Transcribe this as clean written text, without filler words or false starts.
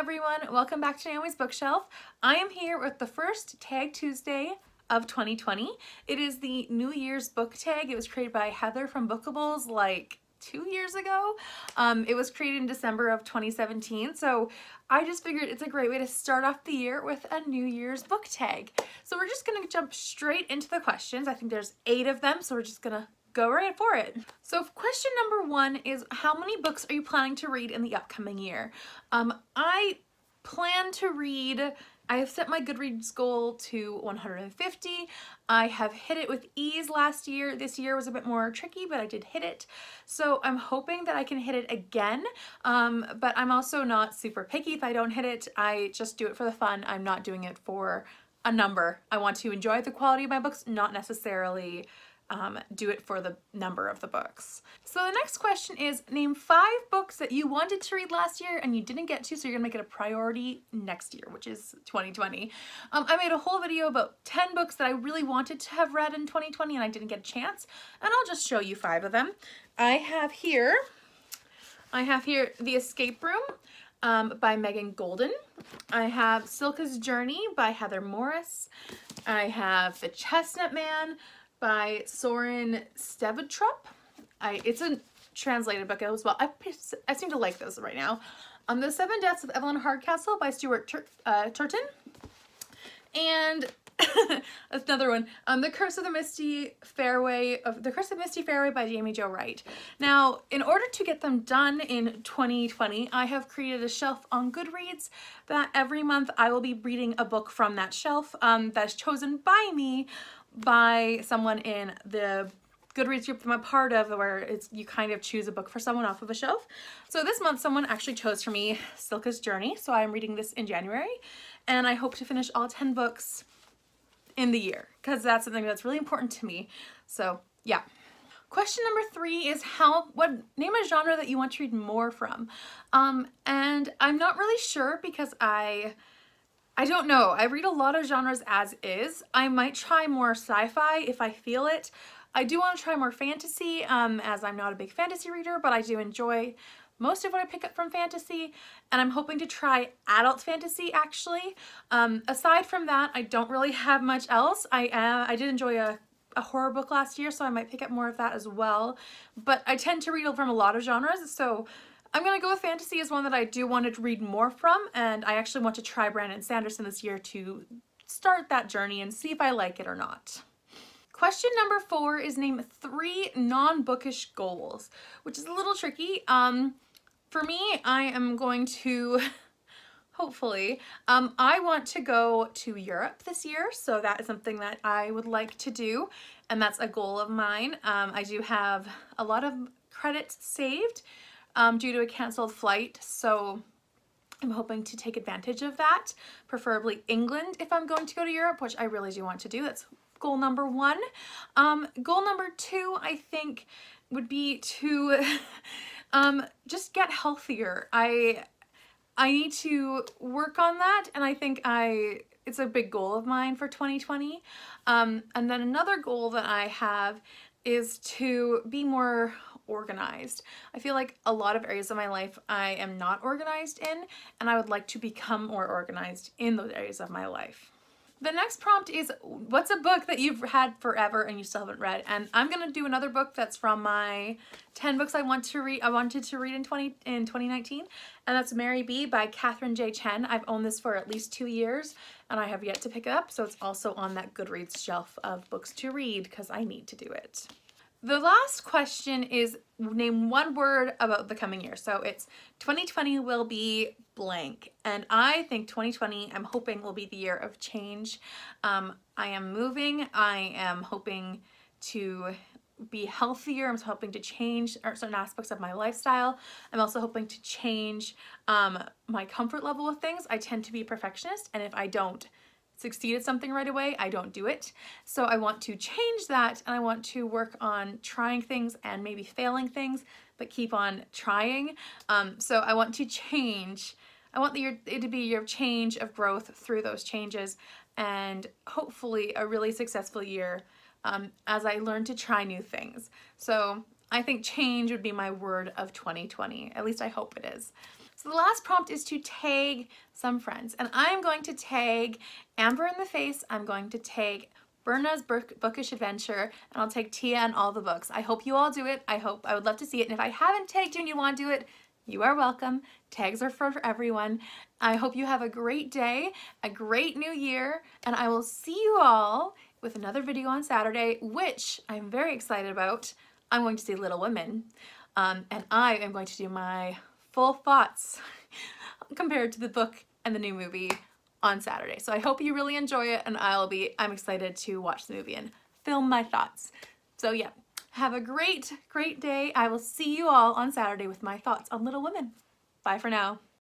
everyone, welcome back to Naomi's Bookshelf. I am here with the first Tag Tuesday of 2020. It is the New Year's book tag. It was created by Heather from Bookables like 2 years ago. It was created in December of 2017, so I just figured it's a great way to start off the year with a New Year's book tag. So we're just gonna jump straight into the questions. I think there's 8 of them, so we're just gonna go right for it. So question number 1 is, how many books are you planning to read in the upcoming year? I plan to read, I have set my Goodreads goal to 150. I have hit it with ease last year. This year was a bit more tricky, but I did hit it. So I'm hoping that I can hit it again, but I'm also not super picky. If I don't hit it, I just do it for the fun. I'm not doing it for a number. I want to enjoy the quality of my books, not necessarily do it for the number of the books. So the next question is, name 5 books that you wanted to read last year and you didn't get to, so you're gonna make it a priority next year, which is 2020. I made a whole video about 10 books that I really wanted to have read in 2020 and I didn't get a chance, and I'll just show you 5 of them. I have here The Escape Room by Megan Goldin. I have Silka's Journey by Heather Morris. I have The Chestnut Man by Soren Stevedtrup. It's a translated book as well. I seem to like this right now. The 7 Deaths of Evelyn Hardcastle by Stuart Turton. And another one, The Curse of Misty Fairway by Jamie Jo Wright. Now, in order to get them done in 2020, I have created a shelf on Goodreads that every month I will be reading a book from that shelf that's chosen by me, by someone in the Goodreads group that I'm a part of, where you kind of choose a book for someone off of a shelf. So this month someone actually chose for me Silka's Journey, so I'm reading this in January, and I hope to finish all 10 books in the year, because that's something that's really important to me. So yeah. Question number 3 is, name a genre that you want to read more from. And I'm not really sure, because I don't know. I read a lot of genres as is. I might try more sci-fi if I feel it. I do want to try more fantasy, as I'm not a big fantasy reader, but I do enjoy most of what I pick up from fantasy, and I'm hoping to try adult fantasy actually. Aside from that, I don't really have much else. I did enjoy a horror book last year, so I might pick up more of that as well, but I tend to read from a lot of genres, so I'm gonna go with fantasy as one that I do want to read more from, and I actually want to try Brandon Sanderson this year to start that journey and see if I like it or not. Question number 4 is, name 3 non-bookish goals, which is a little tricky. For me, I am going to, hopefully, I want to go to Europe this year, so that is something that I would like to do, and that's a goal of mine. I do have a lot of credits saved due to a canceled flight, so I'm hoping to take advantage of that, preferably England if I'm going to go to Europe, which I really do want to do. That's goal number 1. Goal number 2, I think, would be to just get healthier. I need to work on that, and I think it's a big goal of mine for 2020. And then another goal that I have is to be more organized. I feel like a lot of areas of my life I am not organized in, and I would like to become more organized in those areas of my life. The next prompt is, what's a book that you've had forever and you still haven't read? And I'm gonna do another book that's from my 10 books I wanted to read in 2019, and that's Mary B by Katherine J. Chen. I've owned this for at least 2 years and I have yet to pick it up, so it's also on that Goodreads shelf of books to read because I need to do it. The last question is, name 1 word about the coming year. So it's 2020 will be blank. And I think 2020, I'm hoping, will be the year of change. I am moving. I am hoping to be healthier. I'm hoping to change certain aspects of my lifestyle. I'm also hoping to change my comfort level with things. I tend to be a perfectionist, and if I don't succeed at something right away, I don't do it. So I want to change that, and I want to work on trying things and maybe failing things, but keep on trying. So I want to change. I want it to be a year of change, of growth through those changes, and hopefully a really successful year as I learn to try new things. So I think change would be my word of 2020. At least I hope it is. So the last prompt is to tag some friends, and I'm going to tag Amber in the Face, I'm going to tag Berna's Bookish Adventure, and I'll tag Tia and all the books. I hope you all do it. I would love to see it, and if I haven't tagged you and you want to do it, you are welcome. Tags are for everyone. I hope you have a great day, a great new year, and I will see you all with another video on Saturday, which I'm very excited about. I'm going to see Little Women, and I am going to do my full thoughts compared to the book and the new movie on Saturday. So I hope you really enjoy it, and I'm excited to watch the movie and film my thoughts. So yeah, have a great day. I will see you all on Saturday with my thoughts on Little Women. Bye for now.